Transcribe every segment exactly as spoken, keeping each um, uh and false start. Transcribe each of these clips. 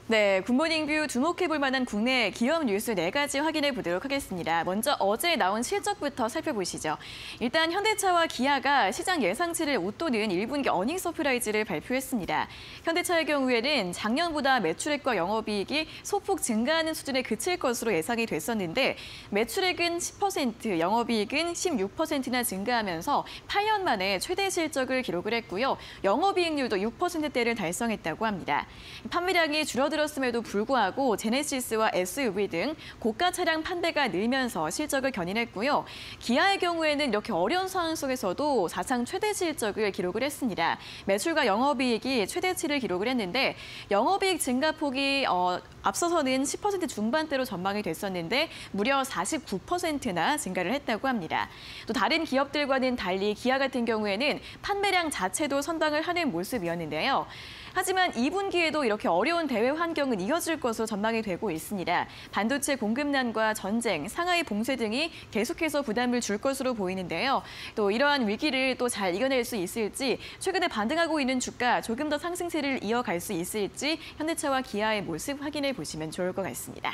네, 굿모닝 뷰 주목해볼 만한 국내 기업 뉴스 네 가지 확인해 보도록 하겠습니다. 먼저 어제 나온 실적부터 살펴보시죠. 일단 현대차와 기아가 시장 예상치를 웃도는 일 분기 어닝 서프라이즈를 발표했습니다. 현대차의 경우에는 작년보다 매출액과 영업이익이 소폭 증가하는 수준에 그칠 것으로 예상이 됐었는데 매출액은 십 퍼센트, 영업이익은 십육 퍼센트나 증가하면서 팔 년 만에 최대 실적을 기록을 했고요. 영업이익률도 육 퍼센트대를 달성했다고 합니다. 판매량이 줄어들 들었음에도 불구하고 제네시스와 에스유브이 등 고가 차량 판매가 늘면서 실적을 견인했고요. 기아의 경우에는 이렇게 어려운 상황 속에서도 사상 최대 실적을 기록을 했습니다. 매출과 영업이익이 최대치를 기록을 했는데 영업이익 증가폭이 어, 앞서서는 십 퍼센트 중반대로 전망이 됐었는데 무려 사십구 퍼센트나 증가를 했다고 합니다. 또 다른 기업들과는 달리 기아 같은 경우에는 판매량 자체도 선방을 하는 모습이었는데요. 하지만 이 분기에도 이렇게 어려운 대외 환경은 이어질 것으로 전망이 되고 있습니다. 반도체 공급난과 전쟁, 상하이 봉쇄 등이 계속해서 부담을 줄 것으로 보이는데요. 또 이러한 위기를 또 잘 이겨낼 수 있을지, 최근에 반등하고 있는 주가 조금 더 상승세를 이어갈 수 있을지 현대차와 기아의 모습 확인해 보시면 좋을 것 같습니다.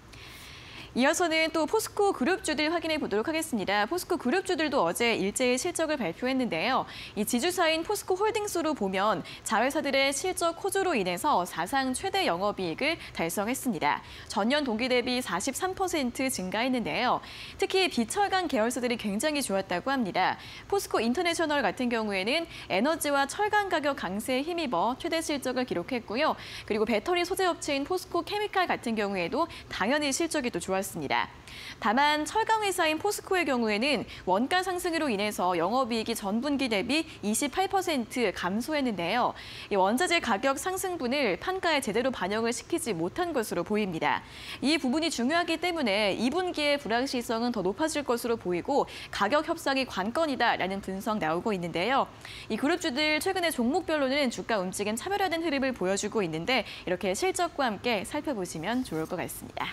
이어서는 또 포스코 그룹주들 확인해 보도록 하겠습니다. 포스코 그룹주들도 어제 일제히 실적을 발표했는데요. 이 지주사인 포스코 홀딩스로 보면 자회사들의 실적 호조로 인해서 사상 최대 영업이익을 달성했습니다. 전년 동기 대비 사십삼 퍼센트 증가했는데요. 특히 비철강 계열사들이 굉장히 좋았다고 합니다. 포스코 인터내셔널 같은 경우에는 에너지와 철강 가격 강세에 힘입어 최대 실적을 기록했고요. 그리고 배터리 소재 업체인 포스코 케미칼 같은 경우에도 당연히 실적이 또 좋았습니다. 다만 철강 회사인 포스코의 경우에는 원가 상승으로 인해서 영업이익이 전분기 대비 이십팔 퍼센트 감소했는데요. 이 원자재 가격 상승분을 판가에 제대로 반영을 시키지 못한 것으로 보입니다. 이 부분이 중요하기 때문에 이 분기의 불확실성은 더 높아질 것으로 보이고 가격 협상이 관건이다라는 분석 나오고 있는데요. 이 그룹주들 최근에 종목별로는 주가 움직임 차별화된 흐름을 보여주고 있는데 이렇게 실적과 함께 살펴보시면 좋을 것 같습니다.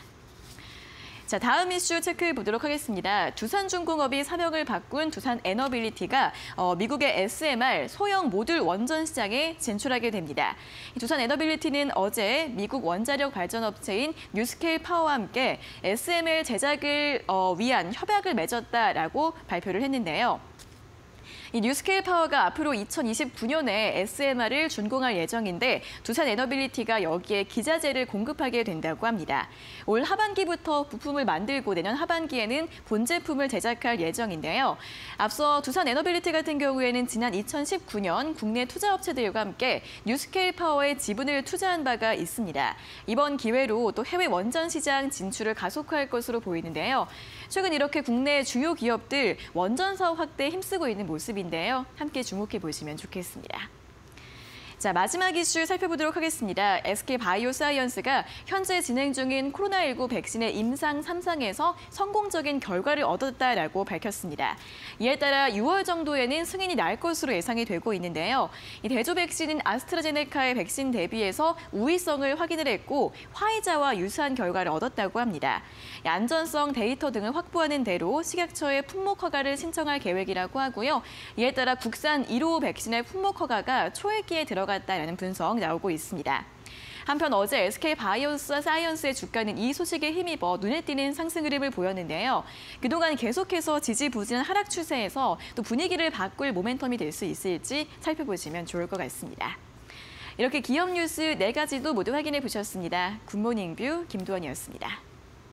자, 다음 이슈 체크해 보도록 하겠습니다. 두산중공업이 사명을 바꾼 두산에너빌리티가 어, 미국의 에스엠알 소형 모듈 원전 시장에 진출하게 됩니다. 두산에너빌리티는 어제 미국 원자력 발전업체인 뉴스케일 파워와 함께 에스엠엘 제작을 어, 위한 협약을 맺었다라고 발표를 했는데요. 이 뉴스케일 파워가 앞으로 이천이십구 년에 에스엠알을 준공할 예정인데 두산에너빌리티가 여기에 기자재를 공급하게 된다고 합니다. 올 하반기부터 부품을 만들고 내년 하반기에는 본 제품을 제작할 예정인데요. 앞서 두산에너빌리티 같은 경우에는 지난 이천십구 년 국내 투자업체들과 함께 뉴스케일 파워에 지분을 투자한 바가 있습니다. 이번 기회로 또 해외 원전 시장 진출을 가속화할 것으로 보이는데요. 최근 이렇게 국내 주요 기업들 원전 사업 확대에 힘쓰고 있는 모습인데요. 함께 주목해 보시면 좋겠습니다. 자, 마지막 이슈 살펴보도록 하겠습니다. 에스케이바이오사이언스가 현재 진행 중인 코로나십구 백신의 임상 삼 상에서 성공적인 결과를 얻었다라고 밝혔습니다. 이에 따라 유월 정도에는 승인이 날 것으로 예상이 되고 있는데요. 이 대조 백신인 아스트라제네카의 백신 대비해서 우위성을 확인을 했고 화이자와 유사한 결과를 얻었다고 합니다. 안전성 데이터 등을 확보하는 대로 식약처에 품목 허가를 신청할 계획이라고 하고요. 이에 따라 국산 일 호 백신의 품목 허가가 초읽기에 들어갔다는 분석 나오고 있습니다. 한편 어제 에스케이바이오사이언스의 주가는 이 소식에 힘입어 눈에 띄는 상승 흐름을 보였는데요. 그동안 계속해서 지지부진한 하락 추세에서 또 분위기를 바꿀 모멘텀이 될 수 있을지 살펴보시면 좋을 것 같습니다. 이렇게 기업 뉴스 네 가지도 모두 확인해 보셨습니다. 굿모닝 뷰 김도원이었습니다.